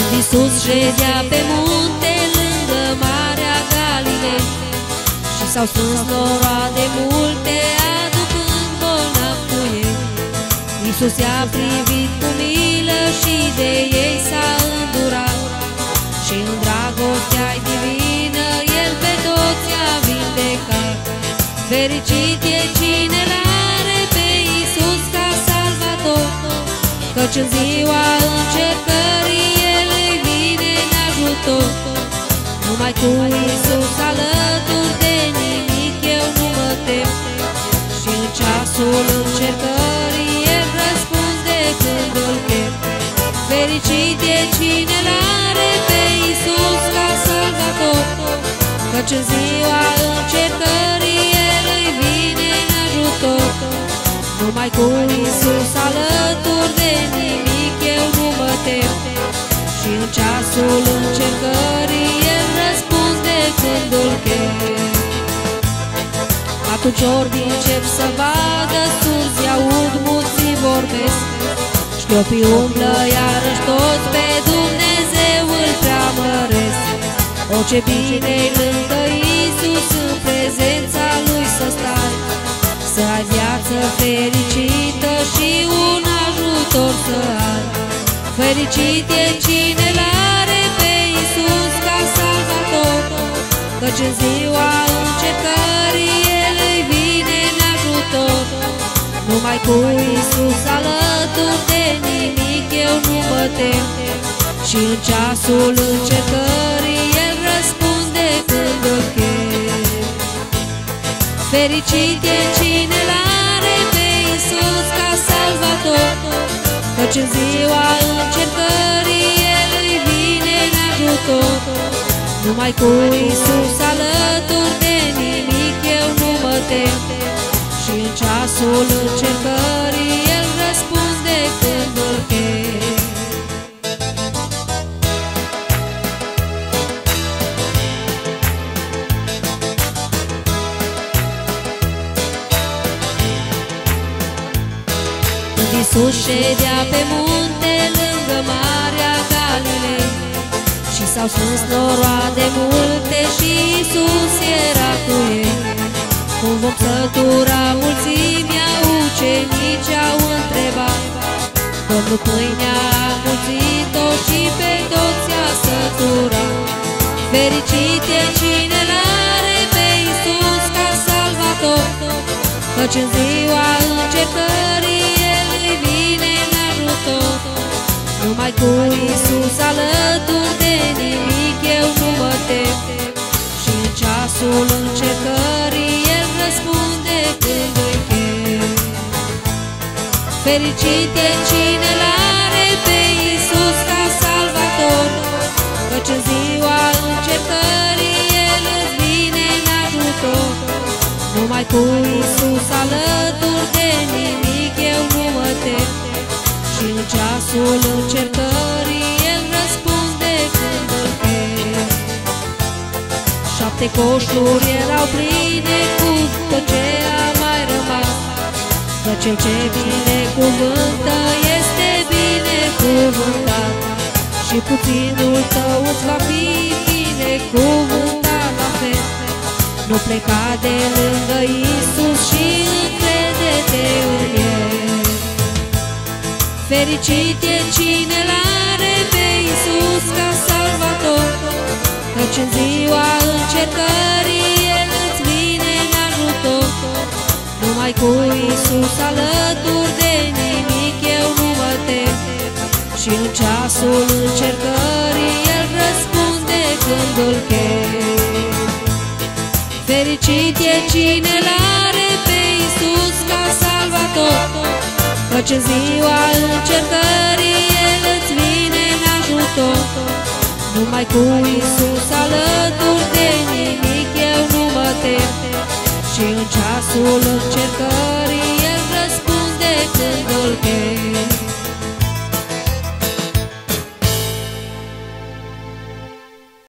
Iisus ședea pe munte lângă Marea Galilei și s-au strâns noroade multe, aducând bolnavi cu ei. Iisus i-a privit cu milă și de ei s-a îndurat, și în dragostea-i divină El pe toți i-a vindecat. Fericit e cine l-are pe Iisus ca salvator, căci în ziua încercării El îi vine în ajutor. Numai cu Iisus alături de nimic eu nu mă tem, și în ceasul încercării El răspunde când îl chem. Fericit e cine l-are pe Iisus ca salvator, căci în ziua încercării El îi vine în ajutor. Numai cu Iisus alături de nimic eu nu mă tem, și în ceasul încercării El răspunde când îl chem. Atunci orbi încep să vadă, surzi aud, muții vorbesc, șchiopii umblă iarăși toți pe Dumnezeu îl preamăresc. O, ce bine-i lângă Iisus, în prezența Lui să stai, să ai viață fericită și un ajutor să ai. Fericit e cine l-are pe Iisus ca salvator, căci în ziua încercării El îi vine în ajutor. Numai cu Iisus alături de nimic eu nu mă tem, și în ceasul încercării El răspunde când îl chem. Fericit e cine l-are pe Iisus ca salvator, căci în ziua încercării El îi vine în ajutor. Numai cu Iisus alături de nimic eu nu mă tem, și în ceasul încercării El răspunde când îl chem. Iisus ședea pe munte lângă Marea Galilei și s-au strâns noroade multe și Iisus era cu ei. Cum vom sătura mulțimea, ucenicii au întrebat, Domnul pâinea a mulțit-o și pe toți a săturat. Fericit e cine l-are pe Iisus ca salvator, căci în ziua încercării El îi vine în ajutor. Numai cu Iisus alături de nimic eu nu mă tem, și în ceasul încercării El răspunde când îl chem. Fericit e cine l-are pe Iisus ca salvator, căci în ziua încercării El îți vine în ajutor. Numai cu Iisus alături de nimic eu nu mă tem, și în ceasul încercării El răspunde când îl chem. 7 coșuri erau pline cu tot ce a mai rămas, că cel ce binecuvântă este binecuvântat, și puținul tău îți va fi binecuvântat la fel. Nu pleca de lângă Iisus și încrede-te în El. Fericit e cine l-are pe Iisus ca salvator, căci în ziua încercării El îți vine în ajutor. Numai cu Iisus alături de nimic eu nu mă tem, și în ceasul încercării El răspunde când îl chem. Fericit e cine l-are pe Iisus ca salvator, căci în ziua încercării El îți vine în ajutor. Numai cu Iisus alături de nimic eu nu mă tem, și în ceasul încercării El răspunde când îl chem.